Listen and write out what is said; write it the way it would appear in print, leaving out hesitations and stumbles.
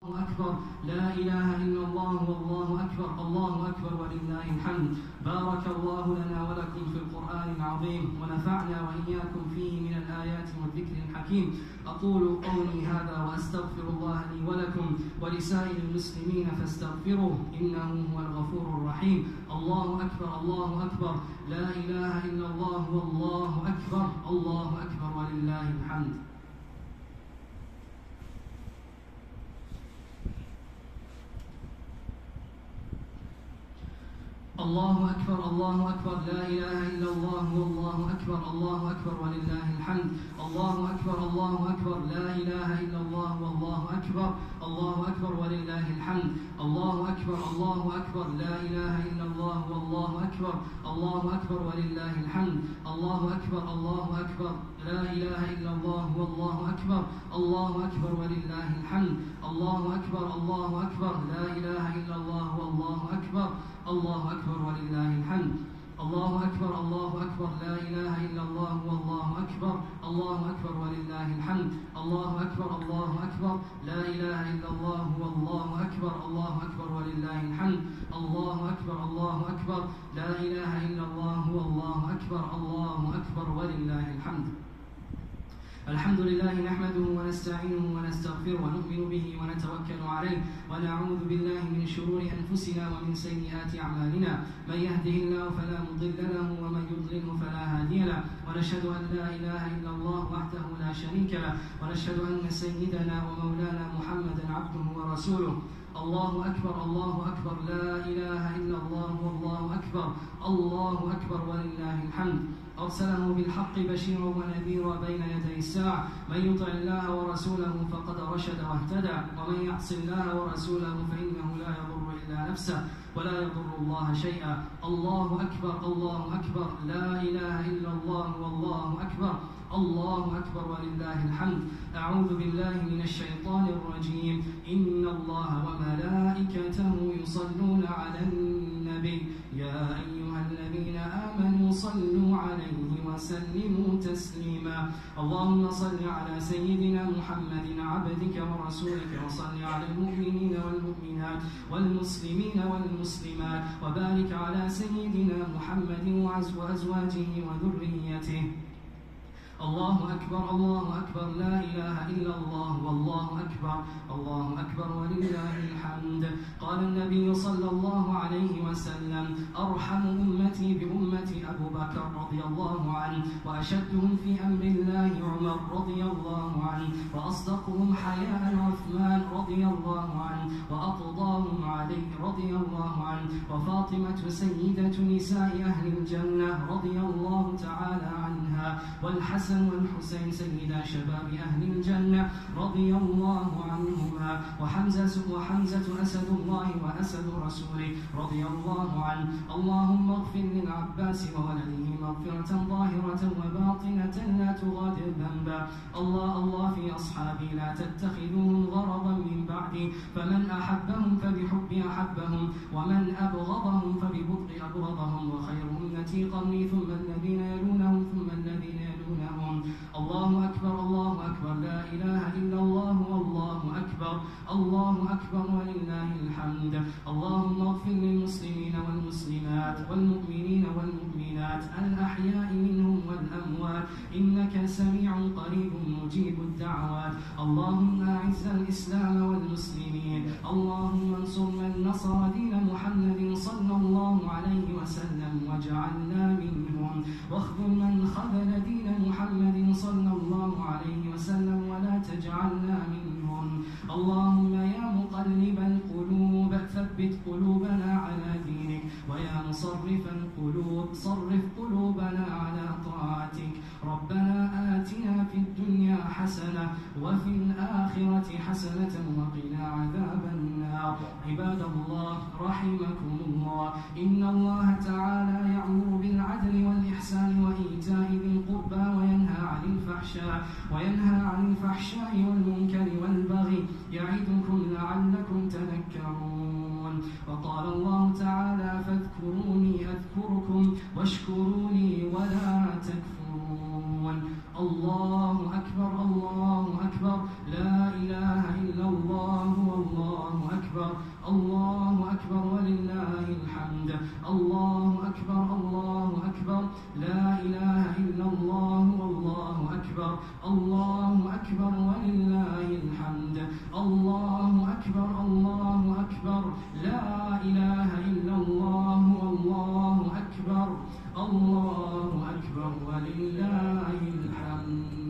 أكبر لا إله إلا الله والله أكبر الله أكبر ولله الحمد. بارك الله لنا ولكم في القرآن العظيم ونفعنا وإياكم فيه من الآيات والذكر الحكيم. أقول قولي هذا وأستغفر الله لي ولكم ولسائر المسلمين فاستغفروه إنه هو الغفور الرحيم. الله أكبر الله أكبر لا إله إلا الله والله أكبر الله أكبر ولله الحمد. الله أكبر الله أكبر لا إله إلا الله والله أكبر الله أكبر ولله الحمد. الله أكبر الله أكبر لا إله إلا الله والله أكبر الله أكبر ولله الحمد. الله أكبر الله أكبر لا إله إلا الله والله أكبر الله أكبر ولله الحمد. الله أكبر الله أكبر لا إله إلا الله والله أكبر الله أكبر ولله الحمد. الله أكبر الله أكبر لا إله إلا الله والله أكبر الله أكبر ولله الحمد. الله أكبر الله أكبر لا إله إلا الله والله أكبر الله أكبر ولله الحمد. الله أكبر الله أكبر لا إله إلا الله والله أكبر الله أكبر ولله الحمد. الله أكبر الله أكبر لا إله إلا الله والله أكبر الله أكبر ولله الحمد. الحمد لله نحمده ونستعينه ونستغفره ونؤمن به ونتوكل عليه ونعوذ بالله من شرور أنفسنا ومن سيئات أعمالنا. من يهده الله فلا مضل له ومن يضلله فلا هادي له ونشهد أن لا إله إلا الله وحده لا شريك له ونشهد أن سيدنا ومولانا محمدا عبده ورسوله. الله أكبر الله أكبر لا إله إلا الله والله أكبر الله أكبر ولله الحمد. أرسله بالحق بشيرا ونذيرا بين يدي الساعة. من يطع الله ورسوله فقد رشد واهتدى ومن يعص الله ورسوله فإنه لا يضر إلا نفسه ولا يضر الله شيئا. الله أكبر الله أكبر لا إله إلا الله والله أكبر الله أكبر ولله الحمد. أعوذ بالله من الشيطان الرجيم. إن الله وملائكته يصلون على النبي يا أيها الذين آمنوا صلوا عليه وسلموا تسليما. اللهم صل على سيدنا محمد عبدك ورسولك وصل على المؤمنين والمؤمنات والمسلمين والمسلمات وبارك على سيدنا محمد وأزواجه وذريته. الله أكبر الله أكبر لا إله إلا الله والله أكبر الله أكبر ولله الحمد. قال النبي صلى الله عليه وسلم أرحم أمتي بأمتي أبو بكر رضي الله عنه وأشدهم في أمر الله عمر رضي الله عنه وأصدقهم حياء عثمان رضي الله عنه وأقضاهم علي رضي الله عنه وفاطمة سيدة نساء أهل الجنة رضي الله تعالى عنها والحسن والحسين سيدا شباب أهل الجنة رضي الله عنهما وحمزة أسد الله وأسد رسوله رضي الله عنه. اللهم اغفر للعباس وولده مغفرة ظاهرة وباطنة لا تغادر ذنبا. الله في أصحابي لا تتخذوهم غرضا من بعدي فمن أحبهم فبحب أحبهم ومن أبغضهم فببغض أبغضهم وخير أمتي قرني ثم الذين يلونهم ثم الذين يلونهم. الله أكبر الله أكبر لا إله إلا الله والله أكبر الله أكبر ولله الحمد. اللهم اغفر للمسلمين والمسلمات والمؤمنين والمؤمنات الأحياء منهم والأموات إنك سميع قريب مجيب الدعوات. اللهم أعز الإسلام والمسلمين. اللهم انصر من نصر دين محمد صلى الله عليه وسلم واجعلنا منهم واخذل من خذل دين محمد صلى الله عليه وسلم ولا تجعلنا منهم. اللهم يا مقلب القلوب ثبت قلوبنا على دينك ويا مصرف القلوب صرف قلوبنا على طاعتك. ربنا آتنا في الدنيا حسنة وفي الآخرة حسنة وقنا عذاب النار. عباد الله رحمكم الله إن الله تعالى يأمر بالعدل والإحسان وإيتاء ذي القربى وينهى عن الفحشاء والمنكر والبغي يعظكم لعلكم تذكرون. وقال الله تعالى فاذكروني أذكركم واشكروني ولا تكفرون. الله أكبر الله أكبر لا إله إلا الله والله أكبر الله أكبر ولله الحمد الله أكبر الله أكبر لا إله إلا الله والله أكبر الله أكبر ولله الحمد الله أكبر الله أكبر لا إله إلا الله والله أكبر الله أكبر ولله الحمد